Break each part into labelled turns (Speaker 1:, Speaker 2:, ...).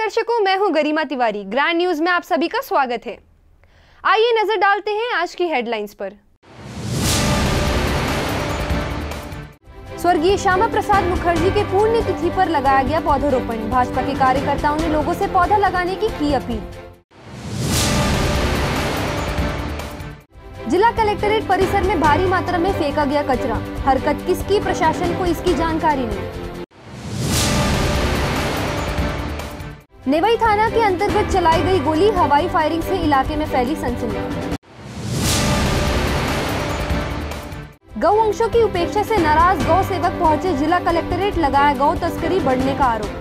Speaker 1: दर्शकों, मैं हूं गरिमा तिवारी। ग्रैंड न्यूज में आप सभी का स्वागत है। आइए नजर डालते हैं आज की हेडलाइंस पर। स्वर्गीय श्यामा प्रसाद मुखर्जी के पुण्यतिथि पर लगाया गया पौधारोपण। भाजपा के कार्यकर्ताओं ने लोगों से पौधा लगाने की अपील। जिला कलेक्ट्रेट परिसर में भारी मात्रा में फेंका गया कचरा। हरकत किसकी, प्रशासन को इसकी जानकारी नहीं। नेवई थाना के अंतर्गत चलाई गई गोली, हवाई फायरिंग से इलाके में फैली सनसनी। गौवंशों की उपेक्षा से नाराज गौ सेवक पहुंचे जिला कलेक्ट्रेट, लगाया गौ तस्करी बढ़ने का आरोप।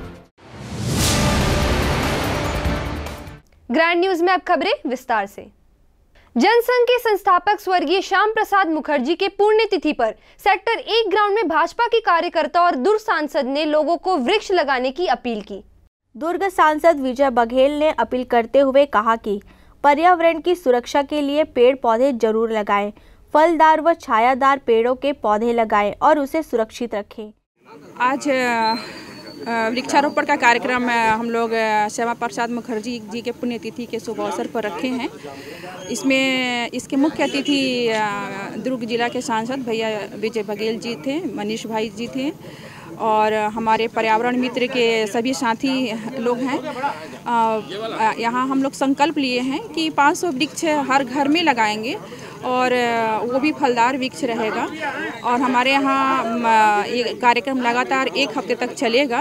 Speaker 1: ग्रैंड न्यूज में अब खबरें विस्तार से। जनसंघ के संस्थापक स्वर्गीय श्याम प्रसाद मुखर्जी के पुण्यतिथि पर सेक्टर 1 ग्राउंड में भाजपा के कार्यकर्ता और दुर्ग सांसद ने लोगों को वृक्ष लगाने की अपील की।
Speaker 2: दुर्ग सांसद विजय बघेल ने अपील करते हुए कहा कि पर्यावरण की सुरक्षा के लिए पेड़ पौधे जरूर लगाएं, फलदार व छायादार पेड़ों के पौधे लगाएं और उसे सुरक्षित रखें।
Speaker 3: आज वृक्षारोपण का कार्यक्रम हम लोग श्यामा प्रसाद मुखर्जी जी के पुण्यतिथि के शुभ अवसर पर रखे हैं। इसमें इसके मुख्य अतिथि दुर्ग जिला के सांसद भैया विजय बघेल जी थे, मनीष भाई जी थे और हमारे पर्यावरण मित्र के सभी साथी लोग हैं। यहाँ हम लोग संकल्प लिए हैं कि 500 वृक्ष हर घर में लगाएंगे और वो भी फलदार वृक्ष रहेगा। और हमारे यहाँ ये कार्यक्रम लगातार 1 हफ्ते तक चलेगा।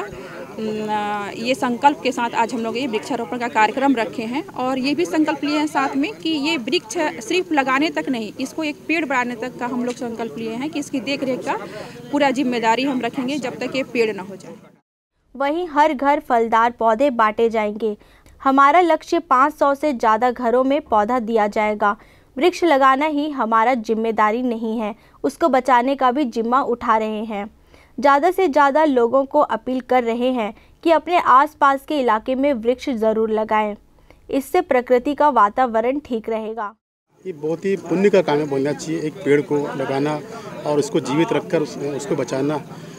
Speaker 3: ये संकल्प के साथ आज हम लोग ये वृक्षारोपण का कार्यक्रम रखे हैं और ये भी संकल्प लिए हैं साथ में कि ये वृक्ष सिर्फ लगाने तक नहीं, इसको एक पेड़ बढ़ाने तक का हम लोग संकल्प लिए हैं कि इसकी देखरेख का पूरा जिम्मेदारी हम रखेंगे जब तक ये पेड़ न हो जाए।
Speaker 2: वहीं हर घर फलदार पौधे बांटे जाएंगे। हमारा लक्ष्य 500 से ज़्यादा घरों में पौधा दिया जाएगा। वृक्ष लगाना ही हमारा जिम्मेदारी नहीं है, उसको बचाने का भी जिम्मा उठा रहे हैं। ज़्यादा से ज़्यादा लोगों को अपील कर रहे हैं कि अपने आसपास के इलाके में वृक्ष ज़रूर लगाएं। इससे प्रकृति का वातावरण ठीक रहेगा।
Speaker 4: ये बहुत ही पुण्य का काम है बोलना चाहिए, एक पेड़ को लगाना और उसको जीवित रखकर उसको बचाना।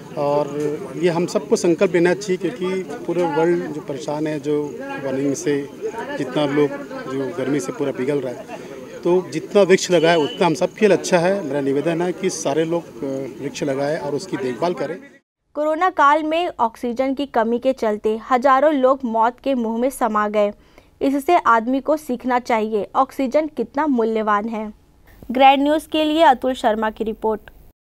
Speaker 4: और ये हम सबको संकल्प लेना चाहिए क्योंकि पूरे वर्ल्ड जो परेशान है, जो वार्मिंग से जितना लोग जो गर्मी से पूरा पिघल रहा है, तो जितना वृक्ष लगाए उतना हम सबके लिए अच्छा है। मेरा निवेदन है कि सारे लोग वृक्ष लगाएं और उसकी देखभाल करें।
Speaker 2: कोरोना काल में ऑक्सीजन की कमी के चलते हजारों लोग मौत के मुंह में समा गए। इससे आदमी को सीखना चाहिए ऑक्सीजन कितना मूल्यवान है। ग्रैंड न्यूज़ के लिए अतुल शर्मा की रिपोर्ट।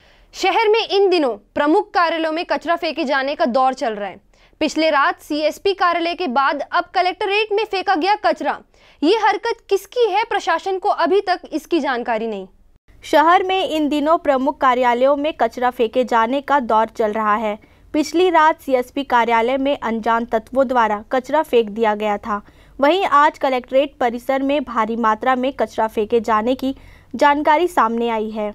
Speaker 1: शहर में इन दिनों प्रमुख कार्यालयों में कचरा फेंके जाने का दौर चल रहा है। पिछले रात सीएसपी कार्यालय के बाद अब कलेक्ट्रेट में फेंका गया कचरा। ये हरकत किसकी है, प्रशासन को अभी तक इसकी जानकारी नहीं।
Speaker 2: शहर में इन दिनों प्रमुख कार्यालयों में कचरा फेंके जाने का दौर चल रहा है। पिछली रात सीएसपी कार्यालय में अनजान तत्वों द्वारा कचरा फेंक दिया गया था। वहीं आज कलेक्ट्रेट परिसर में भारी मात्रा में कचरा फेंके जाने की जानकारी सामने आई है।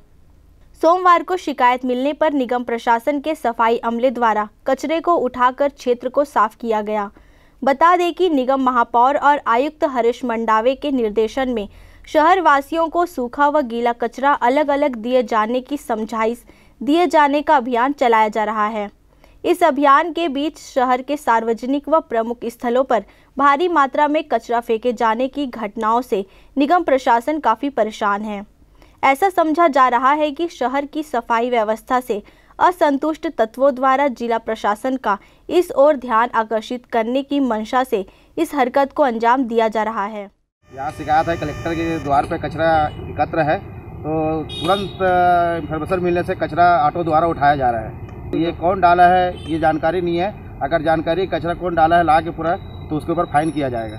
Speaker 2: सोमवार को शिकायत मिलने पर निगम प्रशासन के सफाई अमले द्वारा कचरे को उठाकर क्षेत्र को साफ किया गया। बता दें कि निगम महापौर और आयुक्त हरीश मंडावे के निर्देशन में शहर वासियों को सूखा व गीला कचरा अलग अलग दिए जाने की समझाइश दिए जाने का अभियान चलाया जा रहा है। इस अभियान के बीच शहर के सार्वजनिक व प्रमुख स्थलों पर भारी मात्रा में कचरा फेंके जाने की घटनाओं से निगम प्रशासन काफ़ी परेशान है। ऐसा समझा जा रहा है कि शहर की सफाई व्यवस्था से असंतुष्ट तत्वों द्वारा जिला प्रशासन का इस ओर ध्यान आकर्षित करने की मंशा से इस हरकत को अंजाम दिया जा रहा है।
Speaker 5: यहाँ शिकायत है कलेक्टर के द्वार पे कचरा एकत्र है, तो तुरंत इन्फॉर्मेशन मिलने से कचरा ऑटो द्वारा उठाया जा रहा है। ये कौन डाला है ये जानकारी नहीं है। अगर जानकारी कचरा कौन डाला है ला के पूरा, तो उसके ऊपर फाइन किया जाएगा।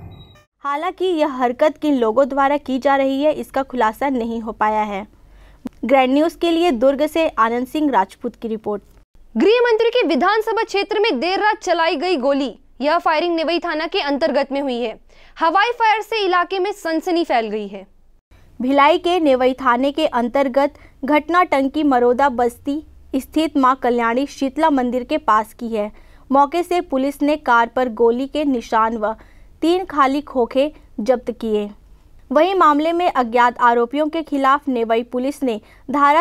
Speaker 2: हालांकि यह हरकत किन लोगों द्वारा की जा रही है इसका खुलासा नहीं हो पाया है। ग्रैंड न्यूज़ के लिए दुर्ग से आनंद सिंह राजपूत की रिपोर्ट।
Speaker 1: गृह मंत्री के विधानसभा क्षेत्र में देर रात चलाई गई गोली, यह फायरिंग नेवई थाना के अंतर्गत में हुई है। हवाई फायर से इलाके में सनसनी फैल गई है।
Speaker 2: भिलाई के नेवई थाने के अंतर्गत घटना टंकी मरोदा बस्ती स्थित मां कल्याणी शीतला मंदिर के पास की है। मौके से पुलिस ने कार पर गोली के निशान व 3 खाली खोखे जब्त किए। वहीं मामले में अज्ञात आरोपियों के खिलाफ नेवई पुलिस ने धारा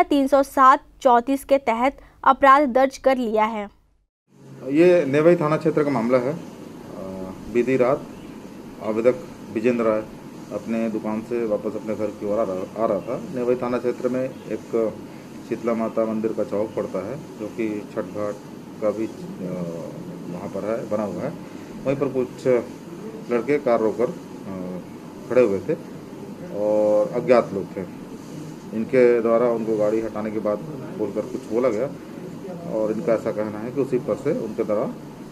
Speaker 2: 307-34 के तहत अपराध दर्ज कर लिया है।
Speaker 6: ये नेवई थाना क्षेत्र का मामला है। बीती रात आवेदक विजेंद्र राय अपने दुकान से वापस अपने घर की ओर आ रहा था। नेवई थाना क्षेत्र में एक शीतला माता मंदिर का चौक पड़ता है, जो कि छठ घाट का भी वहाँ पर है, बना हुआ है। वहीं पर कुछ लड़के कार रोकर खड़े हुए थे और अज्ञात लोग थे। इनके द्वारा उनको गाड़ी हटाने के बाद बोलकर कुछ बोला गया और इनका ऐसा कहना है कि उसी पर से उनके द्वारा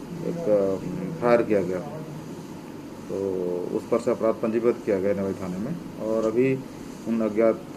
Speaker 6: एक फायर किया गया। तो उस पर से अपराध पंजीबद्ध किया गया नेवई थाने में और अभी उन अज्ञात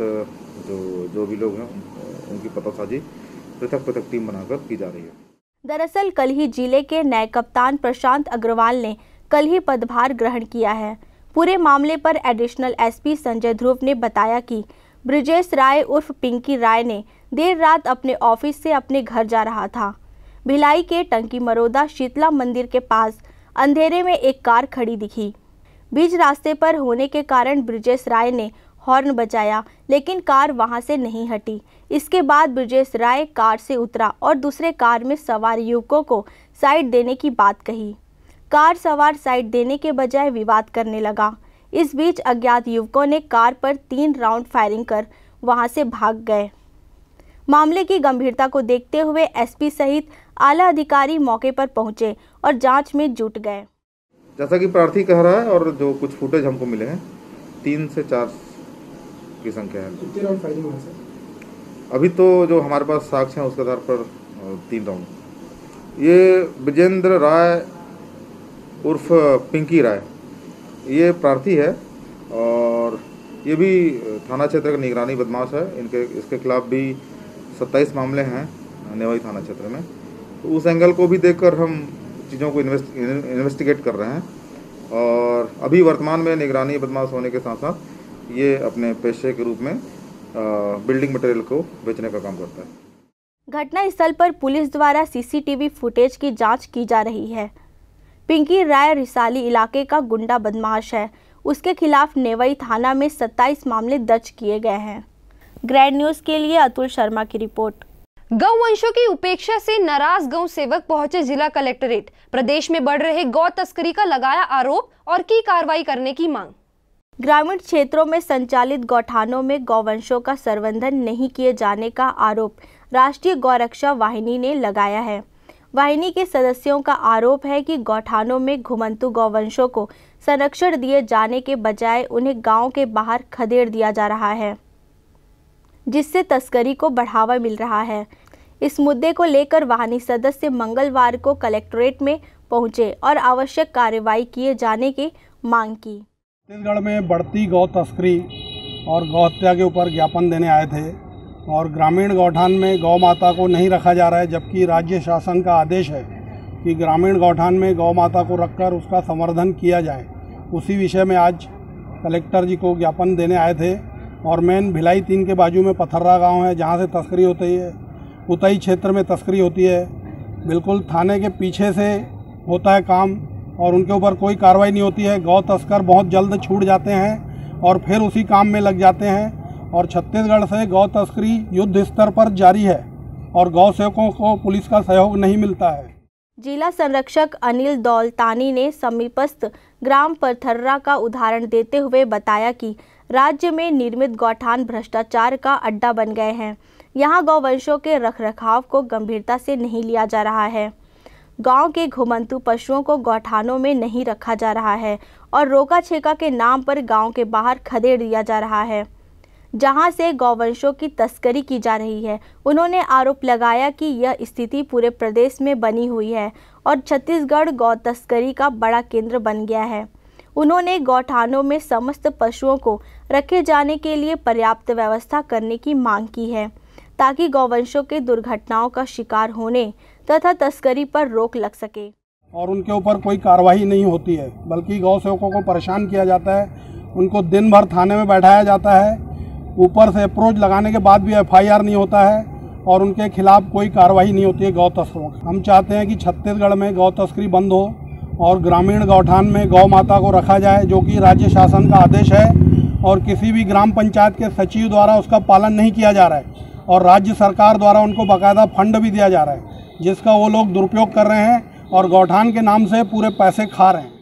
Speaker 6: जो भी लोग हैं उनकी पतासाजी पृथक टीम बनाकर की जा रही है।
Speaker 2: दरअसल कल ही जिले के नए कप्तान प्रशांत अग्रवाल ने कल ही पदभार ग्रहण किया है। पूरे मामले पर एडिशनल एसपी संजय ध्रुव ने बताया कि ब्रिजेश राय उर्फ पिंकी राय ने देर रात अपने ऑफिस से अपने घर जा रहा था। भिलाई के टंकी मरोदा शीतला मंदिर के पास अंधेरे में एक कार खड़ी दिखी। बीच रास्ते पर होने के कारण ब्रिजेश राय ने हॉर्न बजाया, लेकिन कार वहां से नहीं हटी। इसके बाद ब्रिजेश राय कार से उतरा और दूसरे कार में सवार युवकों को साइड देने की बात कही। कार सवार साइड देने के बजाय विवाद करने लगा। इस बीच अज्ञात युवकों ने कार पर 3 राउंड फायरिंग कर वहां से भाग गए। मामले की गंभीरता को देखते हुए एसपी सहित आला अधिकारी मौके पर पहुंचे और जांच में जुट गए।
Speaker 6: जैसा कि प्रार्थी कह रहा है और जो कुछ फुटेज हमको मिले हैं, 3 से 4 की संख्या है। कितने राउंड फायरिंग हुआ सर? अभी तो जो हमारे पास साक्ष्य हैं उसके आधार पर 3 राउंड। ये विजेंद्र राय उर्फ पिंकी राय ये प्रार्थी है और ये भी थाना क्षेत्र का निगरानी बदमाश है। इसके खिलाफ भी 27 मामले हैं नेवई थाना क्षेत्र में। तो उस एंगल को भी देखकर हम चीज़ों को इन्वेस्टिगेट कर रहे हैं और अभी वर्तमान में निगरानी बदमाश होने के साथ साथ ये अपने पेशे के रूप में बिल्डिंग मटेरियल को बेचने का काम करता है।
Speaker 2: घटना स्थल पर पुलिस द्वारा सीसीटीवी फुटेज की जांच की जा रही है। पिंकी राय रिसाली इलाके का गुंडा बदमाश है। उसके खिलाफ नेवई थाना में 27 मामले दर्ज किए गए हैं। ग्रैंड न्यूज़ के लिए अतुल शर्मा की रिपोर्ट।
Speaker 1: गौवंशों की उपेक्षा से नाराज गौ सेवक पहुंचे जिला कलेक्ट्रेट। प्रदेश में बढ़ रहे गौ तस्करी का लगाया आरोप और की कार्रवाई करने की मांग।
Speaker 2: ग्रामीण क्षेत्रों में संचालित गौठानों में गौवंशों का संवर्धन नहीं किए जाने का आरोप राष्ट्रीय गौरक्षा वाहिनी ने लगाया है। वाहिनी के सदस्यों का आरोप है कि गौठानों में घुमंतु गौवंशों को संरक्षण दिए जाने के बजाय उन्हें गांव के बाहर खदेड़ दिया जा रहा है, जिससे तस्करी को बढ़ावा मिल रहा है। इस मुद्दे को लेकर वाहिनी सदस्य मंगलवार को कलेक्ट्रेट में पहुंचे और आवश्यक कार्रवाई किए जाने की मांग की।
Speaker 7: छत्तीसगढ़ में बढ़ती गौ तस्करी और गौ हत्या के ऊपर ज्ञापन देने आए थे और ग्रामीण गौठान में गौ माता को नहीं रखा जा रहा है, जबकि राज्य शासन का आदेश है कि ग्रामीण गौठान में गौ माता को रखकर उसका संवर्धन किया जाए। उसी विषय में आज कलेक्टर जी को ज्ञापन देने आए थे और मेन भिलाई 3 के बाजू में पथर्रा गांव है, जहां से तस्करी होती है। उतई क्षेत्र में तस्करी होती है, बिल्कुल थाने के पीछे से होता है काम और उनके ऊपर कोई कार्रवाई नहीं होती है। गौ तस्कर बहुत जल्द छूट जाते हैं और फिर उसी काम में लग जाते हैं और छत्तीसगढ़ से गौ तस्करी युद्ध स्तर पर जारी है और गौ सेवकों को पुलिस का सहयोग नहीं मिलता है।
Speaker 2: जिला संरक्षक अनिल दौलतानी ने समीपस्थ ग्राम पथर्रा का उदाहरण देते हुए बताया कि राज्य में निर्मित गौठान भ्रष्टाचार का अड्डा बन गए हैं। यहाँ गौवंशों के रखरखाव को गंभीरता से नहीं लिया जा रहा है। गांव के घुमंतु पशुओं को गौठानों में नहीं रखा जा रहा है और रोका छेका के नाम पर गांव के बाहर खदेड़ दिया जा रहा है, जहां से गौवंशों की तस्करी की जा रही है। उन्होंने आरोप लगाया कि यह स्थिति पूरे प्रदेश में बनी हुई है और छत्तीसगढ़ गौ तस्करी का बड़ा केंद्र बन गया है। उन्होंने गौठानों में समस्त पशुओं को रखे जाने के लिए पर्याप्त व्यवस्था करने की मांग की है, ताकि गौवंशों के दुर्घटनाओं का शिकार होने तथा तस्करी पर रोक लग सके।
Speaker 7: और उनके ऊपर कोई कार्रवाई नहीं होती है, बल्कि गौ सेवकों को परेशान किया जाता है। उनको दिन भर थाने में बैठाया जाता है, ऊपर से अप्रोच लगाने के बाद भी FIR नहीं होता है और उनके खिलाफ कोई कार्रवाई नहीं होती है गौ तस्करों की। हम चाहते हैं कि छत्तीसगढ़ में गौ तस्करी बंद हो और ग्रामीण गौठान में गौ माता को रखा जाए, जो कि राज्य शासन का आदेश है और किसी भी ग्राम पंचायत के सचिव द्वारा उसका पालन नहीं किया जा रहा है और राज्य सरकार द्वारा उनको बाकायदा फंड भी दिया जा रहा है, जिसका वो लोग दुरुपयोग कर रहे हैं और गौठान के नाम से पूरे पैसे खा रहे हैं।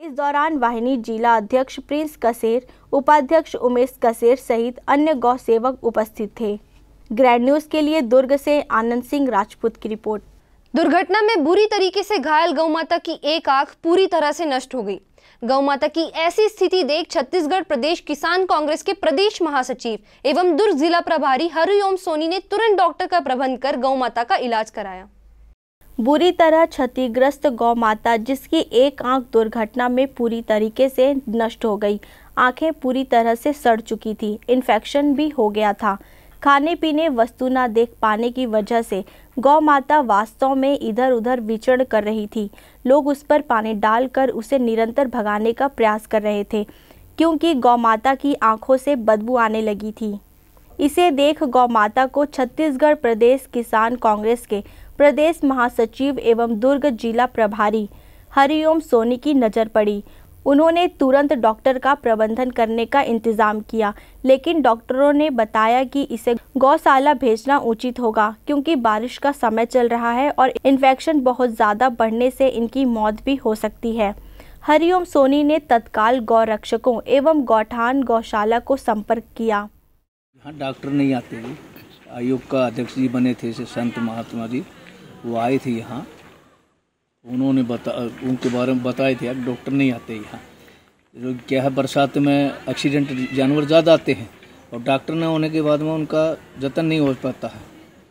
Speaker 2: इस दौरान वाहिनी जिला अध्यक्ष प्रिंस कसेर, उपाध्यक्ष उमेश कसेर सहित अन्य गौ सेवक उपस्थित थे। ग्रैंड न्यूज के लिए दुर्ग से आनंद सिंह राजपूत की रिपोर्ट।
Speaker 1: दुर्घटना में बुरी तरीके से घायल गौमाता की एक आंख पूरी तरह से नष्ट हो गई। गौमाता की ऐसी स्थिति देख छत्तीसगढ़ प्रदेश किसान कांग्रेस के प्रदेश महासचिव एवं दुर्ग जिला प्रभारी हरिओम सोनी ने तुरंत डॉक्टर का प्रबंध कर गौमाता का इलाज कराया।
Speaker 2: बुरी तरह क्षतिग्रस्त गौमाता, जिसकी एक आंख दुर्घटना में पूरी तरीके से नष्ट हो गई। आंखें पूरी तरह से सड़ चुकी थी, इन्फेक्शन भी हो गया था। खाने पीने वस्तु न देख पाने की वजह से गौ माता वास्तव में इधर उधर विचरण कर रही थी। लोग उस पर पानी डालकर उसे निरंतर भगाने का प्रयास कर रहे थे, क्योंकि गौ माता की आंखों से बदबू आने लगी थी। इसे देख गौ माता को छत्तीसगढ़ प्रदेश किसान कांग्रेस के प्रदेश महासचिव एवं दुर्ग जिला प्रभारी हरिओम सोनी की नज़र पड़ी। उन्होंने तुरंत डॉक्टर का प्रबंधन करने का इंतजाम किया, लेकिन डॉक्टरों ने बताया कि इसे गौशाला भेजना उचित होगा, क्योंकि बारिश का समय चल रहा है और इन्फेक्शन बहुत ज़्यादा बढ़ने से इनकी मौत भी हो सकती है। हरिओम सोनी ने तत्काल गौ रक्षकों एवं गौठान गौशाला को संपर्क किया।
Speaker 8: यहाँ डॉक्टर नहीं आते हैं। आयोग का अध्यक्ष जी बने थे संत महात्मा जी, वो आए थे यहाँ, उन्होंने उनके बारे में बताए थे। अब डॉक्टर नहीं आते यहाँ। जो क्या है, बरसात में एक्सीडेंट जानवर ज़्यादा आते हैं और डॉक्टर न होने के बाद में उनका जतन नहीं हो पाता है।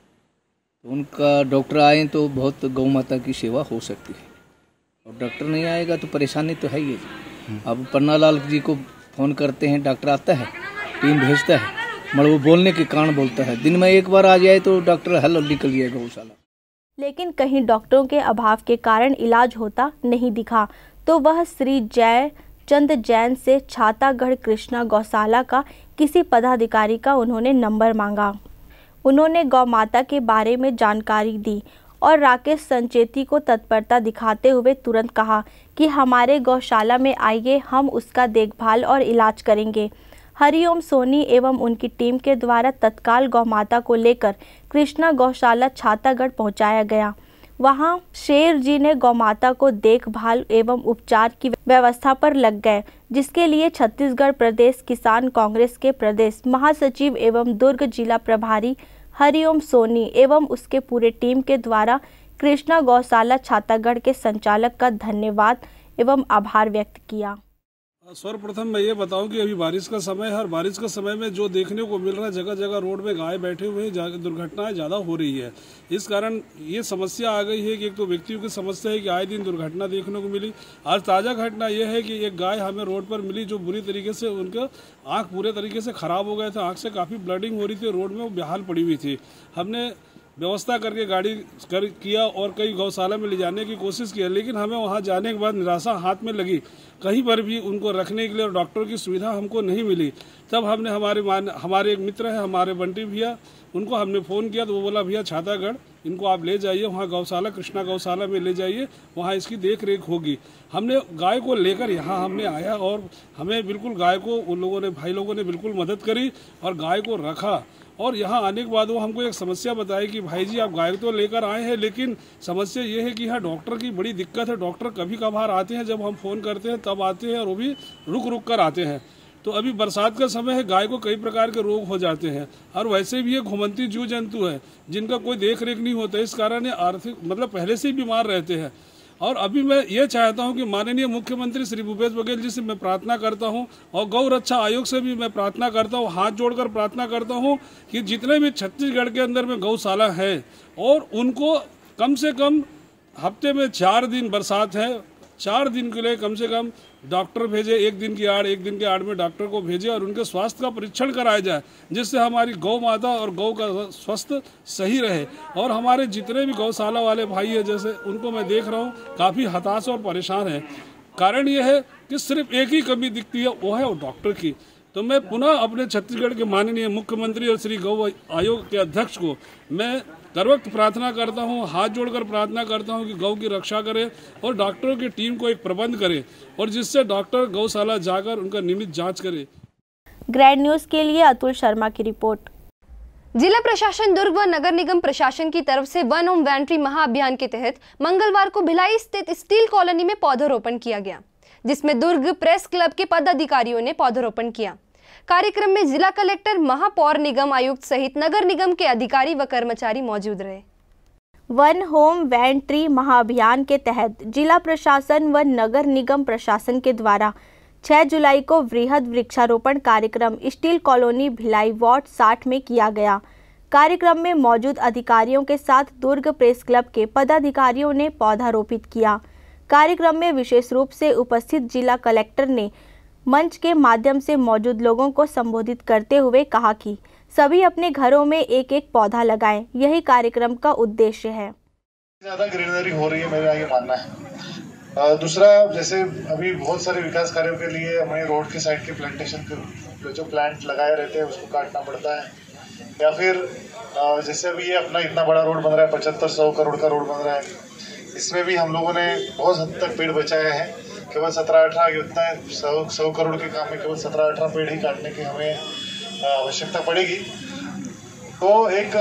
Speaker 8: तो उनका डॉक्टर आए तो बहुत गौ माता की सेवा हो सकती है, और डॉक्टर नहीं आएगा तो परेशानी तो है ही है। अब पन्नालाल जी को फ़ोन करते हैं, डॉक्टर आता है, टीम भेजता है, मगर वो बोलने के कारण बोलता है। दिन में एक बार आ जाए तो डॉक्टर हल निकल जाएगा गौशाला।
Speaker 2: लेकिन कहीं डॉक्टरों के अभाव के कारण इलाज होता नहीं दिखा, तो वह श्री जय चंद जैन से छातागढ़ कृष्णा गौशाला का किसी पदाधिकारी का उन्होंने नंबर मांगा। उन्होंने गौ माता के बारे में जानकारी दी और राकेश संचेती को तत्परता दिखाते हुए तुरंत कहा कि हमारे गौशाला में आइए, हम उसका देखभाल और इलाज करेंगे। हरिओम सोनी एवं उनकी टीम के द्वारा तत्काल गौ माता को लेकर कृष्णा गौशाला छातागढ़ पहुंचाया गया। वहां शेर जी ने गौ माता को देखभाल एवं उपचार की व्यवस्था पर लग गए, जिसके लिए छत्तीसगढ़ प्रदेश किसान कांग्रेस के प्रदेश महासचिव एवं दुर्ग जिला प्रभारी हरिओम सोनी एवं उसके पूरे टीम के द्वारा कृष्णा गौशाला छातागढ़ के संचालक का धन्यवाद एवं आभार व्यक्त किया।
Speaker 7: सर्वप्रथम मैं ये बताऊं कि अभी बारिश का समय है, और बारिश के समय में जो देखने को मिल रहा है, जगह जगह रोड में गाय बैठे हुए दुर्घटनाएं ज़्यादा हो रही है। इस कारण ये समस्या आ गई है कि एक तो व्यक्तियों की समस्या है कि आए दिन दुर्घटना देखने को मिली। आज ताज़ा घटना यह है कि एक गाय हमें रोड पर मिली, जो बुरी तरीके से उनका आँख पूरे तरीके से ख़राब हो गया था। आँख से काफ़ी ब्लडिंग हो रही थी, रोड में वो बेहाल पड़ी हुई थी। हमने व्यवस्था करके गाड़ी किया और कई गौशाला में ले जाने की कोशिश की, लेकिन हमें वहां जाने के बाद निराशा हाथ में लगी। कहीं पर भी उनको रखने के लिए और डॉक्टर की सुविधा हमको नहीं मिली। तब हमने हमारे एक मित्र है, हमारे बंटी भैया, उनको हमने फ़ोन किया तो वो बोला, भैया छातागढ़ इनको आप ले जाइए, वहाँ गौशाला कृष्णा गौशाला में ले जाइए, वहाँ इसकी देख रेख होगी। हमने गाय को लेकर यहाँ हमने आया और हमें बिल्कुल गाय को उन लोगों ने, भाई लोगों ने बिल्कुल मदद करी और गाय को रखा। और यहाँ आने के बाद वो हमको एक समस्या बताई कि भाई जी आप गाय तो लेकर आए हैं, लेकिन समस्या ये है कि यहाँ डॉक्टर की बड़ी दिक्कत है। डॉक्टर कभी कभार आते हैं, जब हम फ़ोन करते हैं तब आते हैं, और वो भी रुक कर आते हैं। तो अभी बरसात का समय है, गाय को कई प्रकार के रोग हो जाते हैं, और वैसे भी ये घुमंती जीव जंतु है जिनका कोई देख रेख नहीं होता। इस कारण ये आर्थिक पहले से ही बीमार रहते हैं। और अभी मैं ये चाहता हूं कि माननीय मुख्यमंत्री श्री भूपेश बघेल जी से मैं प्रार्थना करता हूं, और गौ रक्षा आयोग से भी मैं प्रार्थना करता हूं, हाथ जोड़कर प्रार्थना करता हूं कि जितने भी छत्तीसगढ़ के अंदर में गौशाला है, और उनको कम से कम हफ्ते में 4 दिन, बरसात है 4 दिन के लिए कम से कम डॉक्टर भेजे। एक दिन के आड़ में डॉक्टर को भेजे और उनके स्वास्थ्य का परीक्षण कराया जाए, जिससे हमारी गौ माता और गौ का स्वास्थ्य सही रहे। और हमारे जितने भी गौशाला वाले भाई हैं, जैसे उनको मैं देख रहा हूँ काफ़ी हताश और परेशान है। कारण ये है कि सिर्फ एक ही कमी दिखती है, वो है डॉक्टर की। तो मैं पुनः अपने छत्तीसगढ़ के माननीय मुख्यमंत्री और श्री गौ आयोग के अध्यक्ष को मैं करवक्त प्रार्थना करता हूं, हाथ जोड़कर प्रार्थना करता हूं कि गौ की रक्षा करें और डॉक्टरों की टीम को एक प्रबंध करें, और जिससे डॉक्टर गौशाला जाकर उनका नियमित जांच करें।
Speaker 2: ग्रैंड न्यूज के लिए अतुल शर्मा की रिपोर्ट।
Speaker 1: जिला प्रशासन दुर्ग व नगर निगम प्रशासन की तरफ से वन होम वैंट्री महाअभियान के तहत मंगलवार को भिलाई स्थित स्टील कॉलोनी में पौधारोपण किया गया। जिसमें दुर्ग प्रेस क्लब के पदाधिकारियों ने पौधरोपण किया। कार्यक्रम में जिला कलेक्टर, महापौर, निगम आयुक्त सहित नगर निगम के अधिकारी व कर्मचारी मौजूद रहे।
Speaker 2: वन होम वैन ट्री महाअभियान के तहत जिला प्रशासन व नगर निगम प्रशासन के द्वारा 6 जुलाई को वृहद वृक्षारोपण कार्यक्रम स्टील कॉलोनी भिलाई वार्ड 60 में किया गया। कार्यक्रम में मौजूद अधिकारियों के साथ दुर्ग प्रेस क्लब के पदाधिकारियों ने पौधारोपित किया। कार्यक्रम में विशेष रूप से उपस्थित जिला कलेक्टर ने मंच के माध्यम से मौजूद लोगों को संबोधित करते हुए कहा कि सभी अपने घरों में एक एक पौधा लगाएं, यही कार्यक्रम का उद्देश्य है।
Speaker 9: ज़्यादा ग्रीनरी हो रही है, मेरा ये मानना है। दूसरा, जैसे अभी बहुत सारे विकास कार्यों के लिए हमें रोड के साइड के प्लांटेशन के जो प्लांट लगाए रहते हैं उसको काटना पड़ता है, या फिर जैसे अभी ये अपना इतना बड़ा रोड बन रहा है, 75-100 करोड़ का रोड बन रहा है, इसमें भी हम लोगों ने बहुत हद तक पेड़ बचाए हैं। केवल 17-18 उतना है, 100 करोड़ के काम में केवल 17-18 पेड़ ही काटने की हमें आवश्यकता पड़ेगी। तो एक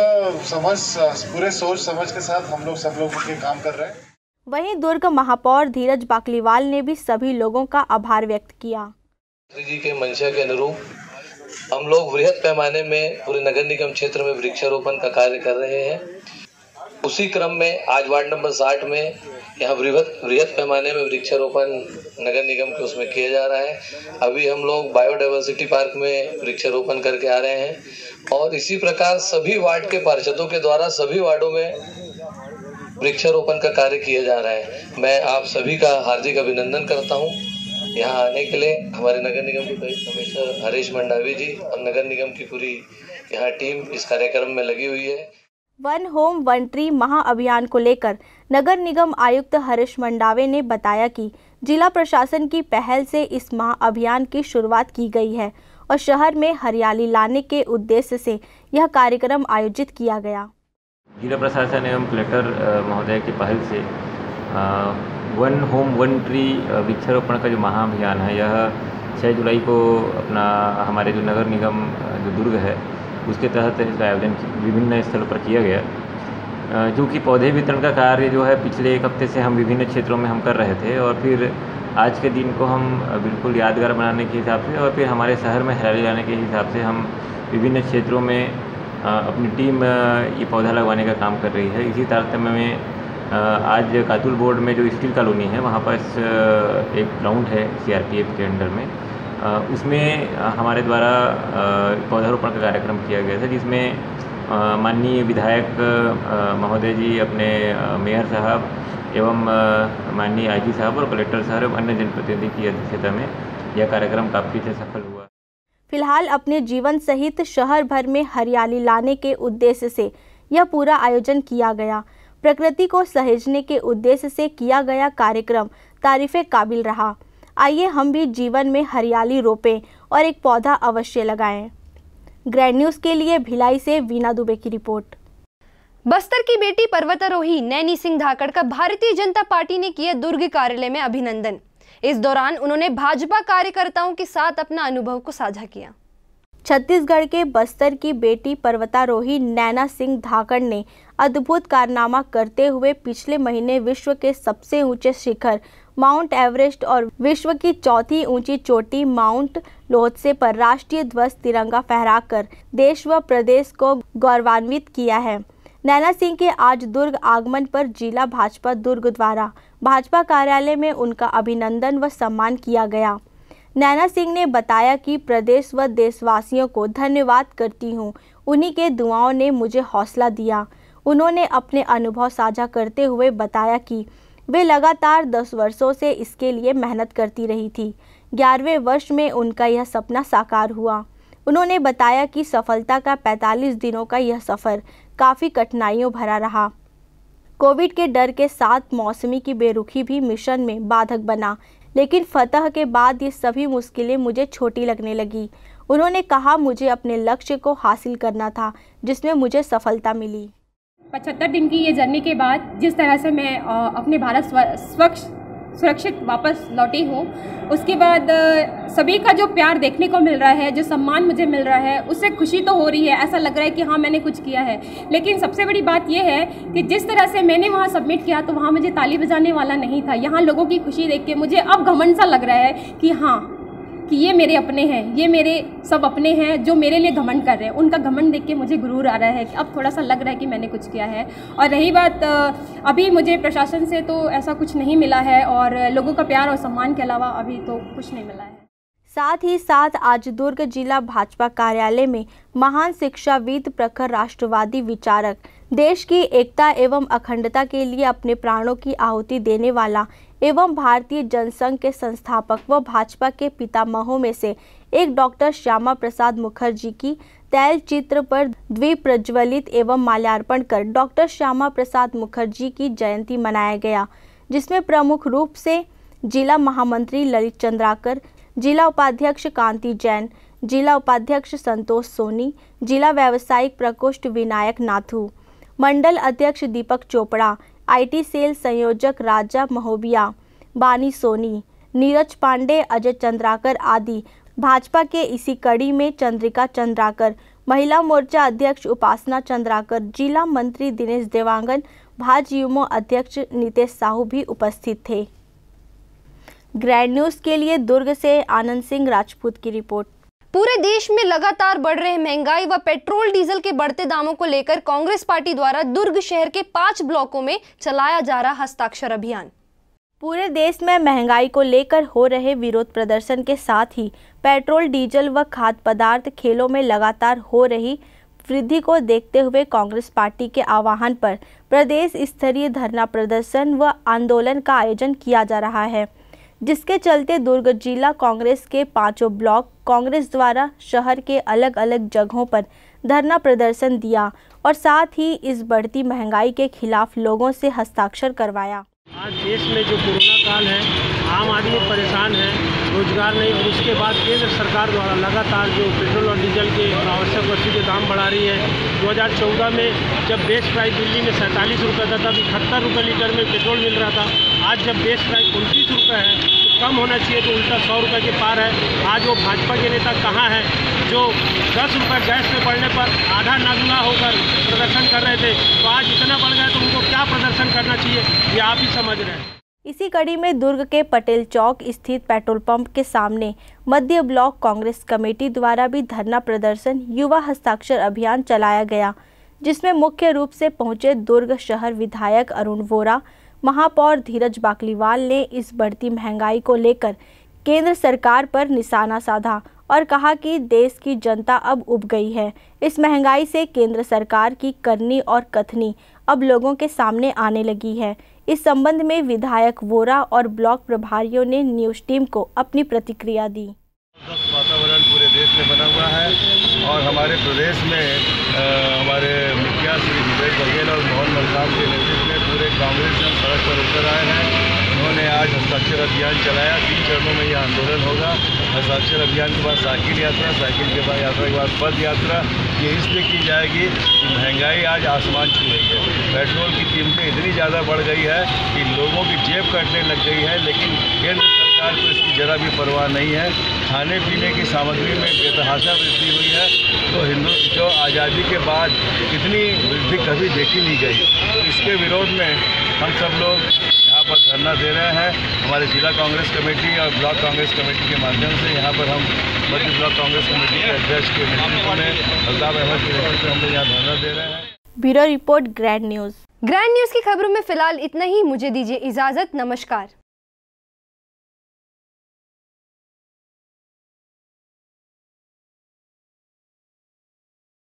Speaker 9: पूरे सोच समझ के साथ हम लोग सब लोग ये काम कर रहे हैं।
Speaker 2: वहीं दुर्ग महापौर धीरज बाकलीवाल ने भी सभी लोगों का आभार व्यक्त किया।
Speaker 10: जी के मंशा के अनुरूप हम लोग वृहद पैमाने में पूरे नगर निगम क्षेत्र में वृक्षारोपण का कार्य कर रहे हैं। उसी क्रम में आज वार्ड नंबर 60 में यहाँ वृहद पैमाने में वृक्षारोपण नगर निगम के उसमें किया जा रहा है। अभी हम लोग बायोडाइवर्सिटी पार्क में वृक्षारोपण करके आ रहे हैं और इसी प्रकार सभी वार्ड के पार्षदों के द्वारा सभी वार्डों में वृक्षारोपण का कार्य किया जा रहा है। मैं आप सभी का हार्दिक अभिनंदन करता हूँ यहाँ आने के लिए। हमारे नगर निगम के कमिश्नर हरीश मंडावी जी और नगर निगम की पूरी यहाँ टीम इस कार्यक्रम में लगी हुई है।
Speaker 2: वन होम वन ट्री महाअभियान को लेकर नगर निगम आयुक्त हरीश मंडावे ने बताया कि जिला प्रशासन की पहल से इस महाअभियान की शुरुआत की गई है और शहर में हरियाली लाने के उद्देश्य से यह कार्यक्रम आयोजित किया गया।
Speaker 11: जिला प्रशासन एवं कलेक्टर महोदय की पहल से वन होम वन ट्री वृक्षारोपण का जो महाअभियान है यह 6 जुलाई को अपना हमारे जो नगर निगम जो दुर्ग है उसके तहत इसका आयोजन विभिन्न स्थलों पर किया गया। जो कि पौधे वितरण का कार्य जो है पिछले एक हफ्ते से हम विभिन्न क्षेत्रों में हम कर रहे थे और फिर आज के दिन को हम बिल्कुल यादगार बनाने के हिसाब से और फिर हमारे शहर में हरियाली लाने के हिसाब से हम विभिन्न क्षेत्रों में अपनी टीम ये पौधा लगवाने का काम कर रही है। इसी तारतम्य में आज कातुल बोर्ड में जो स्टील कॉलोनी है वहाँ पर एक ग्राउंड है CRPF के अंडर में, उसमें हमारे द्वारा पौधारोपण का कार्यक्रम किया गया था, जिसमें माननीय विधायक महोदय जी, अपने मेयर साहब एवं माननीय IG साहब और कलेक्टर साहब एवं अन्य जनप्रतिनिधि की अध्यक्षता में यह कार्यक्रम काफ़ी अच्छा सफल हुआ।
Speaker 2: फिलहाल अपने जीवन सहित शहर भर में हरियाली लाने के उद्देश्य से यह पूरा आयोजन किया गया। प्रकृति को सहेजने के उद्देश्य से किया गया कार्यक्रम तारीफे काबिल रहा। आइए हम भी जीवन में हरियाली रोपें और एक पौधा अवश्य लगाएं। ग्रैंड न्यूज़ के लिए भिलाई से वीना दुबे की रिपोर्ट।
Speaker 1: बस्तर की बेटी पर्वतारोही नैनी सिंह धाकड़ का भारतीय जनता पार्टी ने किया दुर्ग कार्यालय में अभिनंदन। इस दौरान उन्होंने भाजपा कार्यकर्ताओं के साथ अपना अनुभव को साझा किया।
Speaker 2: छत्तीसगढ़ के बस्तर की बेटी पर्वतारोही नैना सिंह धाकड़ ने अद्भुत कारनामा करते हुए पिछले महीने विश्व के सबसे ऊंचे शिखर माउंट एवरेस्ट और विश्व की चौथी ऊंची चोटी माउंट लोत्से पर राष्ट्रीय ध्वज तिरंगा फहराकर देश व प्रदेश को गौरवान्वित किया है। नैना सिंह के आज दुर्ग आगमन पर जिला भाजपा दुर्ग द्वारा भाजपा कार्यालय में उनका अभिनंदन व सम्मान किया गया। नैना सिंह ने बताया कि प्रदेश व देशवासियों को धन्यवाद करती हूं, उन्हीं के दुआओं ने मुझे हौसला दिया। उन्होंने अपने अनुभव साझा करते हुए बताया कि वे लगातार 10 वर्षों से इसके लिए मेहनत करती रही थी। 11वें वर्ष में उनका यह सपना साकार हुआ। उन्होंने बताया कि सफलता का 45 दिनों का यह सफ़र काफ़ी कठिनाइयों भरा रहा। कोविड के डर के साथ मौसमी की बेरुखी भी मिशन में बाधक बना, लेकिन फतह के बाद ये सभी मुश्किलें मुझे छोटी लगने लगी। उन्होंने कहा, मुझे अपने लक्ष्य को हासिल करना था, जिसमें मुझे सफलता मिली।
Speaker 12: 75 दिन की ये जर्नी के बाद जिस तरह से मैं अपने भारत सुरक्षित वापस लौटी हूँ। उसके बाद सभी का जो प्यार देखने को मिल रहा है, जो सम्मान मुझे मिल रहा है, उससे खुशी तो हो रही है। ऐसा लग रहा है कि हाँ मैंने कुछ किया है। लेकिन सबसे बड़ी बात यह है कि जिस तरह से मैंने वहाँ सबमिट किया तो वहाँ मुझे ताली बजाने वाला नहीं था। यहाँ लोगों की खुशी देख के मुझे अब घमंड सा लग रहा है कि हाँ कि ये मेरे अपने हैं, ये मेरे सब अपने हैं जो मेरे लिए घमंड कर रहे हैं। उनका घमंड देख के मुझे गुरूर आ रहा है कि अब थोड़ा सा लग रहा है कि मैंने कुछ किया है। और रही बात अभी मुझे प्रशासन से तो ऐसा कुछ नहीं मिला है और लोगों का प्यार और सम्मान के अलावा अभी तो कुछ नहीं मिला है।
Speaker 2: साथ ही साथ आज दुर्ग जिला भाजपा कार्यालय में महान शिक्षाविद, प्रखर राष्ट्रवादी विचारक, देश की एकता एवं अखंडता के लिए अपने प्राणों की आहुति देने वाला एवं भारतीय जनसंघ के संस्थापक व भाजपा के पितामहों में से एक डॉक्टर श्यामा प्रसाद मुखर्जी की तैल चित्र पर द्वीप प्रज्वलित एवं माल्यार्पण कर डॉक्टर श्यामा प्रसाद मुखर्जी की जयंती मनाया गया, जिसमें प्रमुख रूप से जिला महामंत्री ललित चंद्राकर, जिला उपाध्यक्ष कांति जैन, जिला उपाध्यक्ष संतोष सोनी, जिला व्यावसायिक प्रकोष्ठ विनायक नाथू, मंडल अध्यक्ष दीपक चोपड़ा, आईटी सेल संयोजक राजा महोबिया, बानी सोनी, नीरज पांडे, अजय चंद्राकर आदि भाजपा के इसी कड़ी में चंद्रिका चंद्राकर, महिला मोर्चा अध्यक्ष उपासना चंद्राकर, जिला मंत्री दिनेश देवांगन, भाजयुमो अध्यक्ष नितेश साहू भी उपस्थित थे। ग्रैंड न्यूज़ के लिए दुर्ग से आनंद सिंह राजपूत की रिपोर्ट।
Speaker 1: पूरे देश में लगातार बढ़ रहे महंगाई व पेट्रोल डीजल के बढ़ते दामों को लेकर कांग्रेस पार्टी द्वारा दुर्ग शहर के 5 ब्लॉकों में चलाया जा रहा हस्ताक्षर अभियान।
Speaker 2: पूरे देश में महंगाई को लेकर हो रहे विरोध प्रदर्शन के साथ ही पेट्रोल, डीजल व खाद्य पदार्थ खेलों में लगातार हो रही वृद्धि को देखते हुए कांग्रेस पार्टी के आह्वान पर प्रदेश स्तरीय धरना प्रदर्शन व आंदोलन का आयोजन किया जा रहा है, जिसके चलते दुर्ग जिला कांग्रेस के 5 ब्लॉक कांग्रेस द्वारा शहर के अलग अलग जगहों पर धरना प्रदर्शन दिया और साथ ही इस बढ़ती महंगाई के खिलाफ लोगों से हस्ताक्षर करवाया।
Speaker 13: आज देश में जो कोरोना काल है, आम आदमी परेशान है, रोजगार नहीं, और उसके बाद केंद्र सरकार द्वारा लगातार जो पेट्रोल और डीजल के आवश्यक वस्तु के दाम बढ़ा रही है। 2014 में जब बेस प्राइस दिल्ली में 47 रुपये था, तब 71 रुपये लीटर में पेट्रोल मिल रहा था। आज जब बेस प्राइस 29 रुपये है तो कम होना चाहिए, तो उल्टा 100 रुपये के पार है। आज वो भाजपा के नेता कहाँ हैं जो 10 रुपये गैस पे बढ़ने पर आधा नागुना होकर प्रदर्शन कर रहे थे, तो आज इतना बढ़ गया तो उनको क्या प्रदर्शन करना चाहिए, ये आप ही समझ रहे हैं।
Speaker 2: इसी कड़ी में दुर्ग के पटेल चौक स्थित पेट्रोल पंप के सामने मध्य ब्लॉक कांग्रेस कमेटी द्वारा भी धरना प्रदर्शन, युवा हस्ताक्षर अभियान चलाया गया, जिसमें मुख्य रूप से पहुंचे दुर्ग शहर विधायक अरुण वोरा, महापौर धीरज बाकलीवाल ने इस बढ़ती महंगाई को लेकर केंद्र सरकार पर निशाना साधा और कहा कि देश की जनता अब उब गई है। इस महंगाई से केंद्र सरकार की करनी और कथनी अब लोगों के सामने आने लगी है। इस संबंध में विधायक वोरा और ब्लॉक प्रभारियों ने न्यूज़ टीम को अपनी प्रतिक्रिया दी।
Speaker 14: वातावरण पूरे देश में बना हुआ है और हमारे प्रदेश में हमारे मुखिया श्री भूपेश बघेल और मोहन मलकाम के नेतृत्व में पूरे कांग्रेस जन सड़क पर उतर आए हैं। उन्होंने आज हस्ताक्षर अभियान चलाया। 3 चरणों में यह आंदोलन होगा। हस्ताक्षर अभियान के बाद साइकिल यात्रा, साइकिल के बाद यात्रा के बाद पद यात्रा। ये इसलिए की जाएगी कि महंगाई आज आसमान छू रही है। पेट्रोल की कीमतें इतनी ज़्यादा बढ़ गई है कि लोगों की जेब कटने लग गई है, लेकिन केंद्र सरकार को इसकी जरा भी परवाह नहीं है। खाने पीने की सामग्री में बेतहाशा वृद्धि हुई है, तो आज़ादी के बाद इतनी वृद्धि कभी देखी नहीं गई। तो इसके विरोध में हम सब लोग यहाँ पर धरना दे रहे हैं। हमारे जिला कांग्रेस कमेटी और ब्लॉक कांग्रेस कमेटी के माध्यम से यहाँ पर हम मध्य ब्लॉक कांग्रेस कमेटी के अध्यक्ष के नेतृत्व में अल्ताफ अहमद के नेतृत्व में हम लोग यहाँ धरना दे रहे हैं।
Speaker 2: Bureau report, Grand News.
Speaker 1: Grand News की खबरों में फिलहाल इतना ही। मुझे दीजिए इजाजत। नमस्कार।